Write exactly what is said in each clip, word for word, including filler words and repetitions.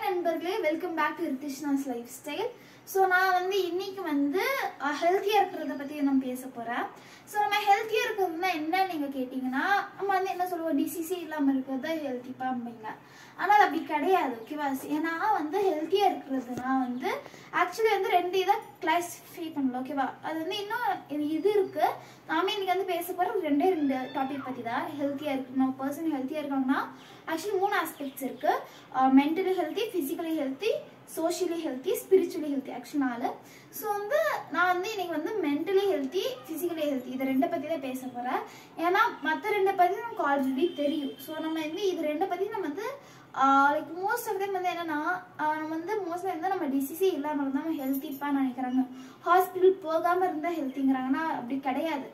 நண்பர்களே, welcome back to Ritishna's lifestyle. So நான் வந்து இன்னைக்கு வந்து ஹெல்த்தியாக இருக்கிறத பற்றி நான் பேச போகிறேன். ஸோ நம்ம ஹெல்த்தியாக இருக்கிறதுனா என்ன நீங்கள் கேட்டிங்கன்னா, நம்ம வந்து என்ன சொல்லுவோம், டிசீஸே இல்லாமல் இருக்கிறது ஹெல்த்திப்பா அப்படிங்க. ஆனால் அது அப்படி கிடையாது, ஓகேவா? ஏன்னா வந்து ஹெல்த்தியாக இருக்கிறதுனா வந்து ஆக்சுவலி வந்து ரெண்டு இதை கிளாஸிஃபை பண்ணலாம், ஓகேவா? அது வந்து இன்னும் இது இருக்குது. நாம இன்னைக்கு வந்து பேச போகிற ரெண்டே ரெண்டு டாபிக் பற்றி தான். ஹெல்த்தியாக இருக்கு, நம்ம பர்சன் ஹெல்த்தியாக இருக்காங்கன்னா ஆக்சுவலி மூணு ஆஸ்பெக்ட்ஸ் இருக்குது. Mentally healthy, physically healthy, socially healthy, spiritually healthy. Actually நாலு. ஸோ வந்து நான் வந்து இன்னைக்கு வந்து மென்டலி ஹெல்த்தி, ஃபிசிக்கலி ஹெல்த்தி இதை ரெண்டை பற்றி தான் பேச போகிறேன். ஏன்னா மற்ற ரெண்டை பற்றி நமக்கு ஆல்ரெடி தெரியும். ஸோ நம்ம வந்து இது ரெண்டை பற்றி நம்ம வந்து லைக் மோஸ்ட் ஆஃப் டைம் வந்து என்னன்னா, நம்ம வந்து மோஸ்ட்லி வந்து நம்ம டிசீஸே இல்லாமல் இருந்தால் நம்ம ஹெல்த்திப்பான்னு நினைக்கிறாங்க. ஹாஸ்பிட்டல் போகாமல் இருந்தால் ஹெல்த்திங்கிறாங்கன்னா அப்படி கிடையாது,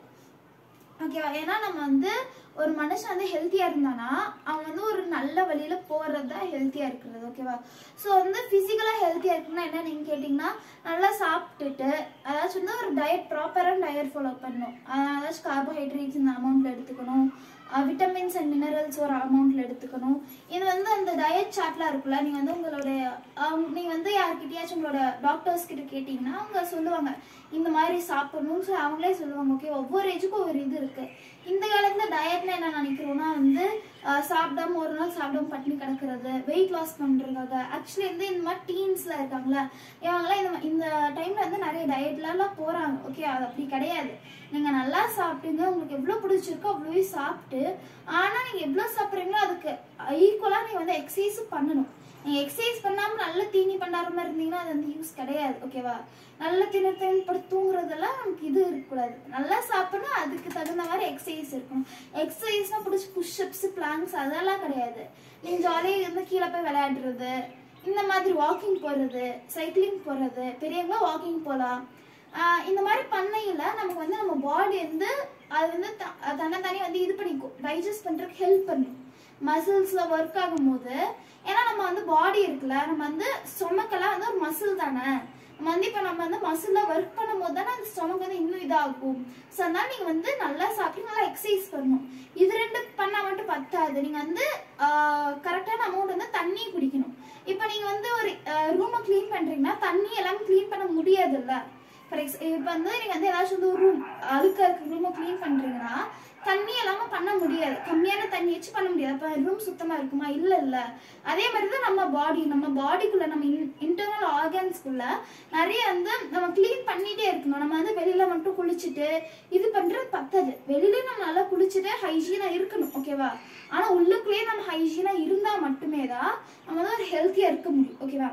ஓகேவா? ஏன்னா நம்ம வந்து ஒரு மனுஷன் வந்து ஹெல்த்தியாக இருந்தானா அவன் வந்து ஒரு நல்ல வழியில் போகிறது தான் ஹெல்த்தியாக இருக்கிறது, ஓகேவா? ஸோ வந்து ஃபிசிக்கலாக ஹெல்த்தியாக இருக்குன்னா என்ன நீங்கள் கேட்டிங்கன்னா, நல்லா சாப்பிட்டுட்டு அதாச்சும் வந்து ஒரு டயட், ப்ராப்பரான டயட் ஃபாலோ பண்ணணும். அதாச்சும் கார்போஹைட்ரேட்ஸ் இந்த அமௌண்ட்டில் எடுத்துக்கணும், விட்டமின்ஸ் அண்ட் மினரல்ஸ் ஒரு அமௌண்ட்டில் எடுத்துக்கணும். இது வந்து அந்த டயட் சார்ட்லாம் இருக்குல்ல, நீங்கள் வந்து உங்களுடைய நீங்கள் வந்து யார்கிட்டயாச்சும் உங்களோட டாக்டர்ஸ் கிட்ட கேட்டிங்கன்னா அவங்க சொல்லுவாங்க இந்த மாதிரி சாப்பிடணும்னு சொல்லி அவங்களே சொல்லுவாங்க, ஓகே? ஒவ்வொரு ஏஜுக்கும் ஒவ்வொரு இது இருக்குது. இந்த காலத்தில் டயட்னா என்ன நினைக்கிறோன்னா வந்து சாப்பிடாம ஒரு நாள் சாப்பிடாம பட்டினி கிடக்கிறது, வெயிட் லாஸ் பண்ணுறதுக்காக. ஆக்சுவலி வந்து இந்த மாதிரி டீன்ஸில் இருக்காங்களா இவங்களாம் இந்த இந்த டைமில் வந்து நிறைய டயட்லாம் போகிறாங்க, ஓகே? அது அப்படி கிடையாது. நீங்கள் நல்லா சாப்பிடுங்க, உங்களுக்கு எவ்வளோ பிடிச்சிருக்கோ அவ்வளோவே சாப்பிட்டு, ஆனால் நீங்கள் எவ்வளோ சாப்பிட்றீங்களோ அதுக்கு ஈக்குவலாக நீங்கள் வந்து எக்ஸசைஸும் பண்ணணும். நீங்கள் எக்ஸசைஸ் பண்ணாமல் நல்ல தீனி பண்ணாத மாதிரி இருந்தீங்கன்னா அது வந்து யூஸ் கிடையாது, ஓகேவா? நல்ல தின தின படுத்து தூங்குறதெல்லாம் நமக்கு இது இருக்கக்கூடாது. நல்லா சாப்பிடணும், அதுக்கு தகுந்த மாதிரி எக்ஸசைஸ் இருக்கணும். எக்ஸசைஸ்னா பிடிச்சி புஷ்அப்ஸ், பிளாங்க்ஸ் அதெல்லாம் கிடையாது. நீங்கள் ஜாலியாக இருந்து கீழே போய் விளையாடுறது, இந்த மாதிரி வாக்கிங் போகிறது, சைக்கிளிங் போகிறது, பெரியவங்க வாக்கிங் போகலாம். இந்த மாதிரி பண்ணையில் நமக்கு வந்து நம்ம பாடி வந்து அது வந்து தன்னைத்தானே வந்து இது பண்ணிக்கும், டைஜஸ்ட் பண்ணுறதுக்கு ஹெல்ப் பண்ணும். மசில்ஸில் ஒர்க் ஆகும் போது, ஏன்னா நம்ம வந்து பாடி இருக்குல்ல, நம்ம வந்து ஸ்டொமக்கெல்லாம் வந்து ஒரு மசில் தானே. நம்ம வந்து இப்போ நம்ம வந்து மசிலில் ஒர்க் பண்ணும் போது தானே அந்த ஸ்டொமக் வந்து இன்னும் இதாகும். ஸோ அதனால நீங்கள் வந்து நல்லா சாப்பிட்டு நல்லா எக்ஸசைஸ் பண்ணணும். இது ரெண்டு பண்ணால் மட்டும் பத்தாது. நீங்கள் வந்து கரெக்டான அமௌண்ட் வந்து தண்ணி குடிக்கணும். இப்போ நீங்கள் வந்து ஒரு ரூமை க்ளீன் பண்ணுறீங்கன்னா தண்ணி எல்லாமே க்ளீன் பண்ண முடியாதுல்ல. ஃபார் எக்ஸ் இப்போ வந்து நீங்கள் வந்து ஏதாச்சும் வந்து ஒரு ரூம் அழுக்க இருக்க ரூமை க்ளீன் பண்ணுறீங்கன்னா தண்ணி எல்லாமே பண்ண முடியாது, கம்மியான தண்ணி வச்சு பண்ண முடியாது. அப்போ ரூம் சுத்தமாக இருக்குமா? இல்லை இல்லை. அதே மாதிரி தான் நம்ம பாடி, நம்ம பாடிக்குள்ளே நம்ம இன் இன்டர்னல் ஆர்கன்ஸ்குள்ளே நிறைய வந்து நம்ம க்ளீன் பண்ணிகிட்டே இருக்கணும். நம்ம வந்து வெளியில் மட்டும் குளிச்சுட்டு இது பண்ணுறது பத்தாது. வெளியிலேயும் நம்ம நல்லா குளிச்சுட்டு ஹைஜீனாக இருக்கணும், ஓகேவா? ஆனால் உள்ளுக்குள்ளேயே நம்ம ஹைஜீனாக இருந்தால் மட்டுமே தான் நம்ம வந்து ஒரு ஹெல்த்தியாக இருக்க முடியும், ஓகேவா?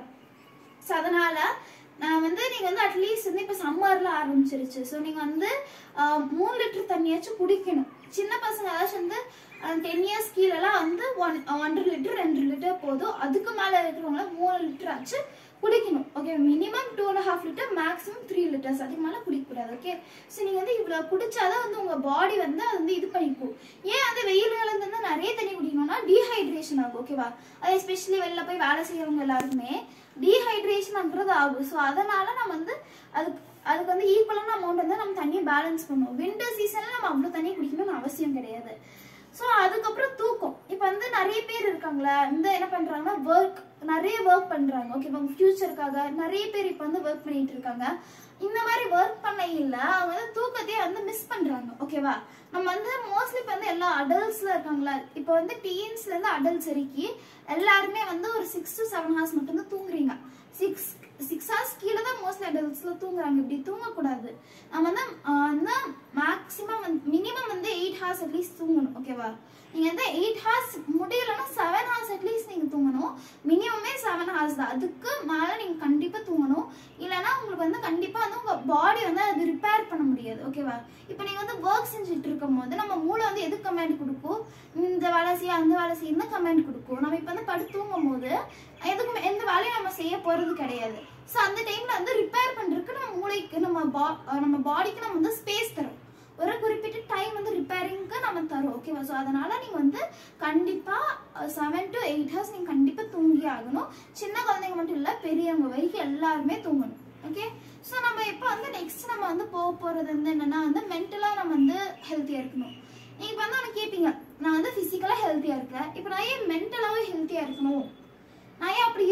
ஸோ அதனால் நான் வந்து நீங்கள் வந்து அட்லீஸ்ட் வந்து இப்போ சம்மரில் ஆரம்பிச்சிருச்சு. ஸோ நீங்கள் வந்து மூணு லிட்டர் தண்ணியாச்சும் குடிக்கணும். சின்ன பசங்க ஏதாச்சும் வந்து டென் இயர்ஸ் கீழெல்லாம் வந்து ஒன் ஒன்றரை லிட்டர் ரெண்டு லிட்டர் போதும். அதுக்கு மேலே இருக்கிறவங்கள மூணு லிட்டர் ஆச்சு குடிக்கணும், okay? Minimum two and half litre, maximum three litres, அதுக்கு மேலே குடிக்கக்கூடாது, ஓகே? ஸோ நீங்கள் வந்து இவ்வளோ குடிச்சாதான் வந்து உங்கள் பாடி வந்து அது வந்து இது பண்ணிக்கும். ஏன் வந்து வெயில் காலத்துல வந்து நிறைய தண்ணி குடிக்கணும்னா டீஹைட்ரேஷன் ஆகும், ஓகேவா? அது எஸ்பெஷலி வெளில போய் வேலை செய்யறவங்க எல்லாருக்குமே டீஹைட்ரேஷன்ங்கிறது ஆகும். ஸோ அதனால நம்ம வந்து அதுக்கு அதுக்கு வந்து ஈக்குவலான அமௌண்ட் வந்து நம்ம தண்ணியை பேலன்ஸ் பண்ணுவோம். வின்டர் சீசனில் நம்ம அவ்வளோ தண்ணி குடிக்கணும்னு அவசியம் கிடையாது. ஸோ அதுக்கப்புறம் தூக்கம். இப்போ வந்து நிறைய பேர் இருக்காங்களா இந்த என்ன பண்ணுறாங்கன்னா ஒர்க் நிறைய ஒர்க் பண்ணுறாங்க, ஓகே? அவங்க ஃபியூச்சருக்காக நிறைய பேர் இப்போ வந்து ஒர்க் பண்ணிட்டு இருக்காங்க. இந்த மாதிரி ஒர்க் பண்ண இல்லை அவங்க வந்து தூக்கத்தையே வந்து மிஸ் பண்ணுறாங்க, ஓகேவா? நம்ம வந்து மோஸ்ட்லி இப்போ வந்து எல்லா அடல்ட்ஸில் இருக்காங்களா, இப்போ வந்து டீன்ஸ்லேருந்து அடல்ட்ஸ் வரைக்கும் எல்லாருமே வந்து ஒரு சிக்ஸ் டு செவன் ஹவர்ஸ் மட்டும்தான் தூங்குறீங்க. சிக்ஸ் சிக்ஸ் ஹவர்ஸ் கீழே தான் மோஸ்ட்லி அடல்ட்ஸில் தூங்குறாங்க. இப்படி தூங்கக்கூடாது. நம்ம வந்து வந்து மேக்ஸிமம் வந்து மினிமம் வந்து எயிட் ஹவர்ஸ் அட்லீஸ்ட் தூங்கணும், ஓகேவா? நீங்கள் வந்து எயிட் ஹவர்ஸ் முடியலைன்னா செவன் ஹவர்ஸ் அட்லீஸ்ட் நீங்கள் தூங்கணும். மினிமமே செவன் ஹவர்ஸ் தான். அதுக்கு மேலே நீங்கள் கண்டிப்பாக தூங்கணும். இல்லைன்னா உங்களுக்கு வந்து கண்டிப்பாக வந்து உங்கள் பாடி வந்து அது ரிப்பேர் பண்ண முடியாது, ஓகேவா? இப்போ நீங்கள் வந்து ஒர்க் செஞ்சுட்டு இருக்கும் போது நம்ம மூளை வந்து எது கமெண்ட் கொடுக்கும், இந்த வேலை செய்ய அந்த வேலை செய்யணும்னு கமெண்ட் கொடுக்கும். நம்ம இப்போ வந்து படுத்து தூங்கும் போது எதுக்கும் எந்த வேலையும் நம்ம செய்ய போகிறது கிடையாது. ஸோ அந்த டைமில் வந்து ரிப்பேர் பண்ணுறதுக்கு நம்ம மூளைக்கு நம்ம பா நம்ம பாடிக்கு நம்ம வந்து ஸ்பேஸ் தரும். ஒரு குறிப்பிட்ட டைம் வந்து ரிப்பேரிங்க்கு நம்ம தரோம், ஓகேவா? ஸோ அதனால் நீங்கள் வந்து கண்டிப்பாக செவன் டு எயிட் ஹவர்ஸ் நீங்கள் கண்டிப்பாக தூங்கி ஆகணும். சின்ன குழந்தைங்க மட்டும் இல்லை, பெரியவங்க வரைக்கும் எல்லாருமே தூங்கணும், ஓகே? ஸோ நம்ம இப்போ வந்து நெக்ஸ்ட் நம்ம வந்து போக போகிறது வந்து என்னென்னா வந்து மென்டலாக நம்ம வந்து ஹெல்த்தியாக இருக்கணும். நீங்கள் இப்போ வந்து அவனை கேட்பீங்க, நான் வந்து ஃபிசிக்கலாக ஹெல்த்தியாக இருக்கேன், இப்போ நான் ஏன் மென்டலாகவே ஹெல்த்தியாக இருக்கணும், நான் ஏன் அப்படி இருக்கணும்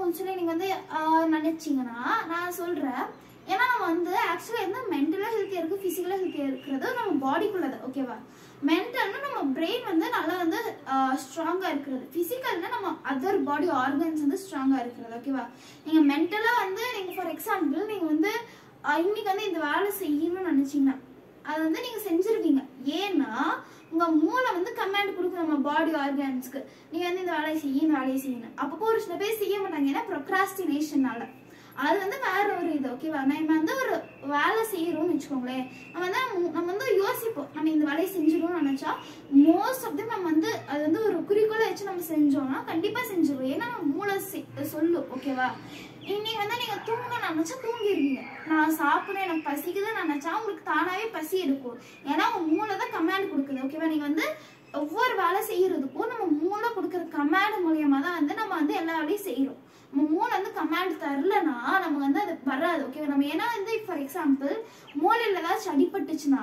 இருக்கும்னு சொல்லி நீங்கள் வந்து நினச்சிங்கன்னா நான் சொல்கிறேன். ஏன்னா நம்ம வந்து ஆக்சுவலாக வந்து மென்டலாக ஹெல்த்தியாக இருக்குது, ஃபிசிக்கலாக ஹெல்த்தியாக இருக்கிறது நம்ம பாடிக்குள்ளது. ஓகேவா? மென்டல்னா நம்ம பிரெயின் வந்து நல்லா வந்து ஸ்ட்ராங்காக இருக்கிறது, ஃபிசிக்கல்னா நம்ம அதர் பாடி ஆர்கன்ஸ் வந்து ஸ்ட்ராங்காக இருக்கிறது. ஓகேவா? நீங்கள் மென்டலாக வந்து நீங்கள் ஃபார் எக்ஸாம்பிள் நீங்கள் வந்து இன்னைக்கு வந்து இந்த வேலை செய்யணும்னு நினச்சிங்கன்னா அதை வந்து நீங்கள் செஞ்சுருவீங்க. ஏன்னா உங்கள் மூளை வந்து கமாண்ட் கொடுக்கும் நம்ம பாடி ஆர்கன்ஸ்க்கு, நீங்கள் வந்து இந்த வேலையை செய்ய இந்த வேலையை செய்யணும். அப்பப்போ ஒரு சில பேர் செய்ய மாட்டாங்க, ஏன்னா ப்ரொக்ராஸ்டினேஷனால. அது வந்து வேற ஒரு இது. ஓகேவா? நம்ம வந்து ஒரு வேலை செய்யறோம்னு வச்சுக்கோங்களேன், நம்ம வந்து நம்ம வந்து யோசிப்போம் நம்ம இந்த வேலையை செஞ்சிடணும்னு நினைச்சா மோஸ்ட் ஆஃப் டைம் நம்ம வந்து அது வந்து ஒரு குறிக்கோளை வச்சு நம்ம செஞ்சோம்னா கண்டிப்பா செஞ்சிருவோம். ஏன்னா நம்ம மூளை சொல்லும். ஓகேவா? இன்னைக்கு வந்து நீங்க தூங்கணும்னு நினைச்சா தூங்கிடுவீங்க. நான் சாப்பிட எனக்கு பசிக்குதுன்னு நினைச்சா உங்களுக்கு தானாவே பசி எடுக்கும். ஏன்னா உங்க மூளை தான் கமாண்ட் கொடுக்குது. ஓகேவா? நீங்க வந்து ஒவ்வொரு வேலை செய்யறதுக்கும் நம்ம மூளை கொடுக்குற கமாண்ட் மூலியமா தான் வந்து நம்ம வந்து எல்லா வேலையும் செய்யறோம். நம்ம மூளை வந்து கமாண்ட் தரலன்னா நம்ம வந்து அது வராது. ஓகேவா? நம்ம ஏன்னா வந்து ஃபார் எக்ஸாம்பிள் மூளையில ஏதாச்சும் அடிபட்டுச்சுன்னா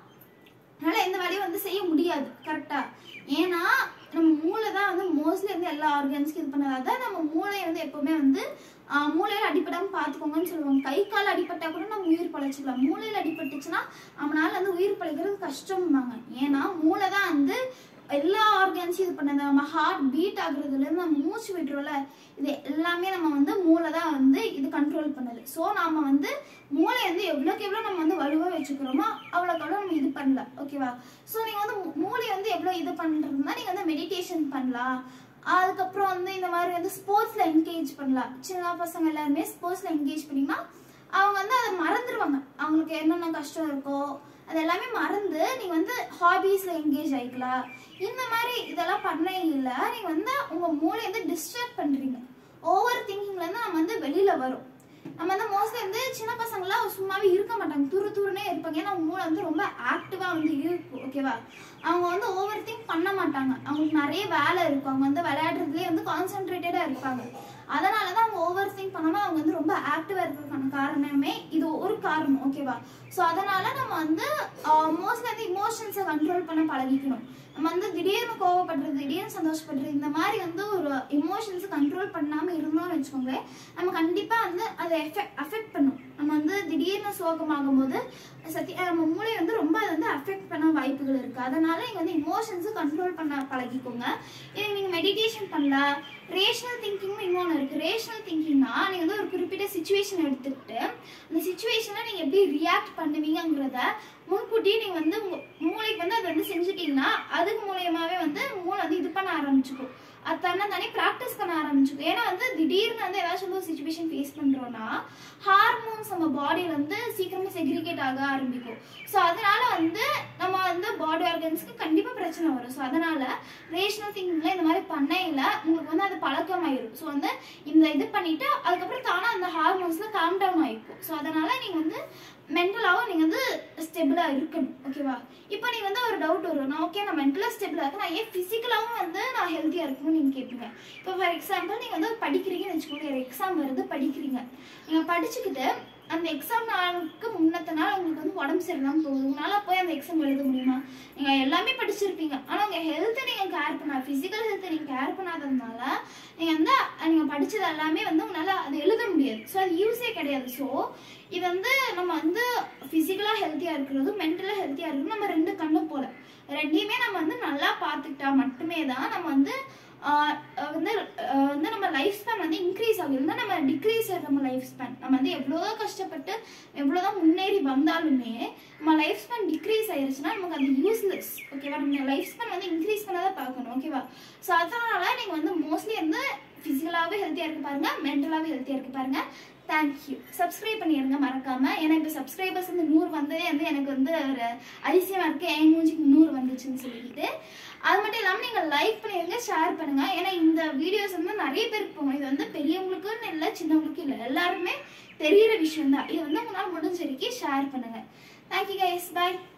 அதனால எந்த வேலையும் வந்து செய்ய முடியாது. கரெக்டா? ஏன்னா நம்ம மூளை தான் வந்து மோஸ்ட்லி வந்து எல்லா ஆர்கன்ஸ்க்கும் இது பண்ணாதான் நம்ம மூளையை வந்து எப்பவுமே வந்து மூளையில அடிப்படாம பாத்துக்கோங்கன்னு சொல்லுவாங்க. கை கால் அடிப்பட்டா கூட நம்ம உயிர் பழைச்சிக்கலாம். மூளையில அடிபட்டுச்சுன்னா நம்மளால வந்து உயிர் பழைக்கிறது கஷ்டம்பாங்க. ஏன்னா மூளை தான் வந்து எல்லா ஆர்கன்ஸும் இது பண்ணது. நம்ம ஹார்ட் பீட் ஆகுறதுல இருந்து நம்ம மூச்சு விட்டுறோம்ல, இது எல்லாமே நம்ம வந்து மூளை தான் வந்து இது கண்ட்ரோல் பண்ணுது. ஸோ நாம வந்து மூளை வந்து எவ்வளோக்கு எவ்வளோ நம்ம வந்து வலுவா வச்சுக்கிறோமோ அவ்வளோக்கு அவ்வளோ நம்ம இது பண்ணலாம். ஓகேவா? ஸோ நீங்க வந்து மூளை வந்து எவ்வளோ இது பண்றதுன்னா நீங்க வந்து மெடிடேஷன் பண்ணலாம். அதுக்கப்புறம் வந்து இந்த மாதிரி வந்து ஸ்போர்ட்ஸ்ல என்கேஜ் பண்ணலாம். சின்ன பசங்க எல்லாருமே ஸ்போர்ட்ஸ்ல என்கேஜ் பண்ணீங்கன்னா அவங்க வந்து அதை மறந்துடுவாங்க. அவங்களுக்கு என்னென்ன கஷ்டம் இருக்கோ அது எல்லாமே மறந்து நீங்க வந்து ஹாபீஸ்ல என்கேஜ் ஆயிக்கலாம். இந்த மாதிரி இதெல்லாம் பண்ண இல்ல நீங்க வந்து உங்க மூளையை வந்து டிஸ்ட்ராக்ட் பண்றீங்க. ஓவர் திங்கிங்ல இருந்து நம்ம வந்து வெளியில வரும். நம்ம வந்து மோஸ்ட்லி வந்து சின்ன பசங்களாம் சும்மாவே இருக்க மாட்டாங்க, துரு துருனே இருப்பாங்க. ஏன்னா அவங்க மூளை வந்து ரொம்ப ஆக்டிவா வந்து இருக்கும். ஓகேவா? அவங்க வந்து ஓவர் திங்க் பண்ண மாட்டாங்க, அவங்களுக்கு நிறைய வேலை இருக்கும். அவங்க வந்து விளையாடுறதுலேயே வந்து கான்சென்ட்ரேட்டடா இருப்பாங்க. அதனாலதான் அவங்க ஓவர் திங்க் பண்ணாம அவங்க வந்து ரொம்ப ஆக்டிவா இருக்கிறதுக்கான காரணமே இது ஒரு காரணம். ஓகேவா? ஸோ அதனால நம்ம வந்து மோஸ்ட்லி வந்து இமோஷன்ஸை கண்ட்ரோல் பண்ண பழகிக்கணும். நம்ம வந்து திடீர்னு கோவப்படுறது, திடீர்னு சந்தோஷப்படுறது, இந்த மாதிரி வந்து ஒரு இமோஷன்ஸை கண்ட்ரோல் பண்ணாம இருந்தோம்னு வச்சுக்கோங்களேன், நம்ம கண்டிப்பா வந்து அதை எஃபெக்ட் அஃபெக்ட் பண்ணும். நம்ம வந்து திடீர்னு சோகமாகும் போது சத்திய நம்ம மூளை வந்து ரொம்ப அதை வந்து அஃபெக்ட் பண்ண வாய்ப்புகள் இருக்கு. அதனால நீங்க வந்து இமோஷன்ஸை கண்ட்ரோல் பண்ண பழகிக்கோங்க. இதுக்கு நீங்க மெடிடேஷன் பண்ணலாம். ரேஷனல் திங்கிங்னு இன்னொன்று இருக்கு. ரேஷனல் திங்கிங்னா நீங்க வந்து ஒரு குறிப்பிட்ட சுச்சுவேஷன் எடுத்துக்கிட்டு அந்த சுச்சுவேஷனை நீங்க எப்படி ரியாக்ட் பண்ணுவீங்கிறத முன்கூட்டியே நீங்க வந்து உங்க மூளைக்கு வந்து அதை வந்து செஞ்சுட்டீங்கன்னா அதுக்கு மூலியமாவே வந்து மூளை வந்து இது பண்ண ஆரம்பிச்சுக்கும். அது தன்னை தானே ப்ராக்டிஸ் பண்ண ஆரம்பிச்சுக்கும். ஏன்னா வந்து திடீர்னு வந்து ஏதாச்சும் ஒரு சுச்சுவேஷன் ஃபேஸ் பண்றோம்னா ஹார்மோன்ஸ் நம்ம பாடியில வந்து சீக்கிரமே செக்ரிகேட் ஆக ஆரம்பிக்கும். ஸோ அதனால வந்து நம்ம வந்து பாடி ஆர்கன்ஸ்க்கு கண்டிப்பா பிரச்சனை வரும். ஸோ அதனால ரேஷனல் திங்கிங்ல இந்த மாதிரி பண்ணையில உங்களுக்கு வந்து அது பழக்கமாயிரும். ஸோ வந்து இந்த இது பண்ணிட்டு அதுக்கப்புறம் தானே அந்த ஹார்மோன்ஸ்ல காம் டவுன் ஆயிக்கும். ஸோ அதனால நீங்க வந்து மென்டலாவும் நீங்க வந்து ஸ்டெபிளா இருக்கணும். ஓகேவா? இப்போ நீங்க வந்து ஒரு டவுட் வரும், நான் ஓகே நான் மென்டலா ஸ்டெபிளா இருக்கேன், நான் ஏன் பிசிக்கலாவும் வந்து நான் ஹெல்த்தியா இருக்கணும்னு நீங்க கேட்பீங்க. இப்போ ஃபார் எக்ஸாம்பிள் நீங்க வந்து படிக்கிறீங்கன்னு வச்சுக்கோங்க, ஒரு எக்ஸாம் வருது, படிக்கிறீங்க. நீங்க படிச்சுக்கிட்டு அந்த எக்ஸாம் நாளுக்கு முன்னத்த நாள் உங்களுக்கு வந்து உடம்பு சரியில்லாம போகுது, உங்களால போய் அந்த எக்ஸாம் எழுத முடியுமா? நீங்க எல்லாமே படிச்சிருப்பீங்க, ஆனா உங்க ஹெல்த்தை நீங்க கேர் பண்ண பிசிக்கல் ஹெல்த்தை நீங்க கேர் பண்ணாததுனால நீங்க வந்து நீங்க படிச்சது எல்லாமே வந்து உங்களால அதை எழுத முடியாது. ஸோ அது யூஸே கிடையாது. ஸோ இது வந்து நம்ம வந்து பிசிக்கலா ஹெல்த்தியா இருக்கிறது, மென்டலா ஹெல்த்தியா இருக்கிறது நம்ம ரெண்டு கண்ணு போல ரெண்டையுமே நம்ம வந்து நல்லா பார்த்துக்கிட்டா மட்டுமே தான் நம்ம வந்து வந்து வந்து நம்ம லைஃப் ஸ்பேன் வந்து இன்க்ரீஸ் ஆகும். இல்லைன்னா நம்ம டிக்ரீஸ் ஆகும் நம்ம லைஃப் ஸ்பேன். நம்ம வந்து எவ்வளோதான் கஷ்டப்பட்டு எவ்வளோதான் முன்னேறி வந்தாலுமே நம்ம லைஃப் ஸ்பேன் டிக்ரீஸ் ஆயிருச்சுன்னா நமக்கு அது யூஸ்லெஸ். ஓகேவா? நம்ம லைஃப் ஸ்பேன் வந்து இன்க்ரீஸ் பண்ணாதான் பார்க்கணும். ஓகேவா? ஸோ அதனால நீங்கள் வந்து மோஸ்ட்லி வந்து பிசிக்கலாகவே ஹெல்த்தியாக இருக்கு பாருங்க, மென்டலாகவே ஹெல்த்தியாக இருக்கு பாருங்க. தேங்க்யூ. சப்ஸ்கிரைப் பண்ணிடுங்க மறக்காம. ஏன்னா இப்போ சப்ஸ்கிரைபர்ஸ் வந்து நூறு வந்ததே வந்து எனக்கு வந்து ஒரு அதிசயமா இருக்கு, என் மூஞ்சிக்கு நூறு வந்துச்சுன்னு சொல்லிட்டு. அது மட்டும் இல்லாமல் நீங்கள் லைக் பண்ணிடுங்க, ஷேர் பண்ணுங்க. ஏன்னா இந்த வீடியோஸ் வந்து நிறைய பேருக்கு போகும். இது வந்து பெரியவங்களுக்குன்னு இல்லை, சின்னவங்களுக்கும் இல்லை, எல்லாருமே தெரியிற விஷயம் தான். இது வந்து உங்களால் முடிஞ்ச வரைக்கும் ஷேர் பண்ணுங்க. தேங்க்யூ கைஸ், பாய்.